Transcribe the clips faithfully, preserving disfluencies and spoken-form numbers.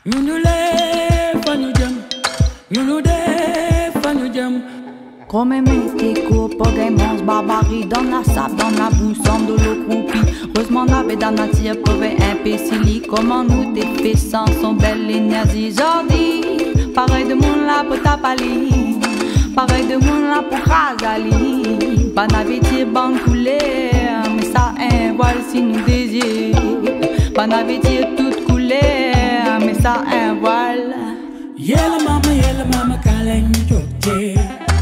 Nous nous lève, nous jam. Nous nous lève, nous jam. Comme tes cours, pour gaimons, barbarie, dans la sable, dans la boue, sans de l'eau croupie. Heureusement, n'avait dans la tire, pauvre imbécile. Comment nous défait sans son belle énergie. Jordi, pareil de monde là pour ta pali. Pareil de monde là pour Razali. Pas n'avait-il ban couleur, mais ça un voile si nous désir. Pas n'avait-il toute couleur, mais ça un voile. Yela mama, yela mama, kalen jote.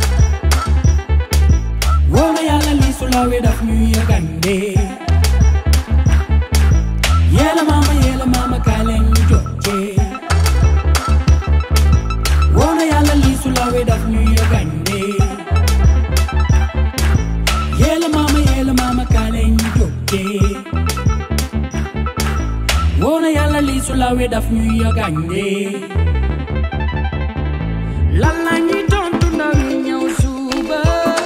Wona yala li sulawe daf ñu yagande. Yela mama, yela mama, kalen jote. Wona yala li sulawe daf ñu yagande. Yela mama, yela mama, kalen jote. Wona yala li sulawe daf ñu yagande. Lala ñi tontu ndaw ñi ñëw suba.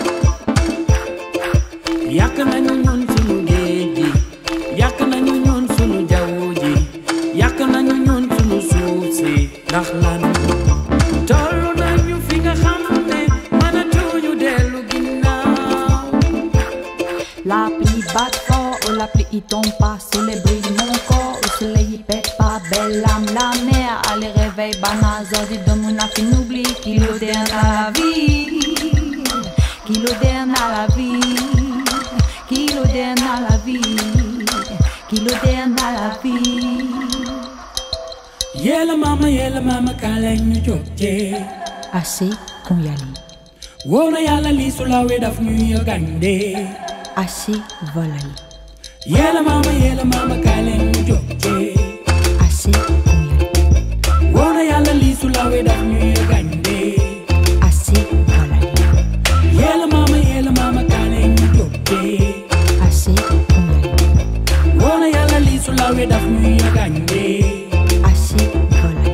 Yàq nañu ñun sunu géej gi, yàq nañu ñun sunu jaww ji, yàq nañu ñun sunu suuf si. Ndax lan tollu nañu fi nga xam ne mënatuñu dellu ginnaaw. La pluie bat fort, oh la pluie y tombe pas sur les bris de mon corps. Le soleil y pète pas, belle âme, la mer. Allez réveille, banazor, dit de mon affi, n'oublie qu'il oderne à la vie, qu'il oderne à la vie. Qu'il oderne à la vie, qu'il oderne à la vie. Yela mama, yela mama, kalen jote. Assez qu'on y allait. Wona yala li sulawe daf ñu yagande. Assez voilà. Yela mama, yela mama, kalen jote. Assez qu'on y allait. Wona yala li sulawe daf ñu yagande. Assez voilà. Yela mama, yela mama, kalen jote. Assez qu'on y allait. Wona yala li sulawe daf ñu yagande. Assez voilà.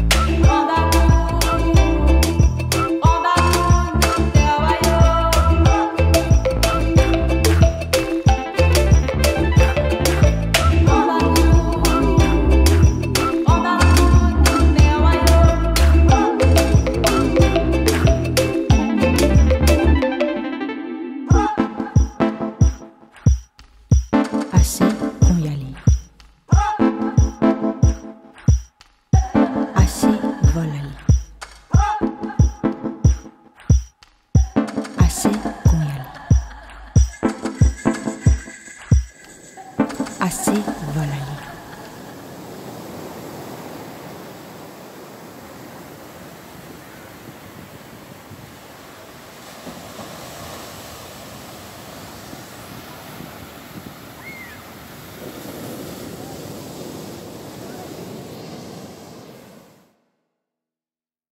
Assez qu'on y allait. Assez voilà.